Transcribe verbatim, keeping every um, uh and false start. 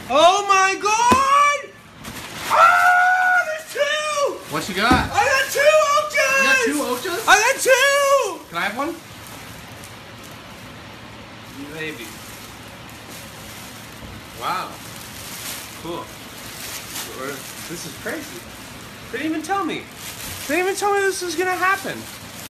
Oh my god! Ah, there's two! What you got? I got two Ochas! You got two Ochas? I got two! Can I have one? Maybe. Wow. Cool. This is crazy. They didn't even tell me. They didn't even tell me this was gonna happen.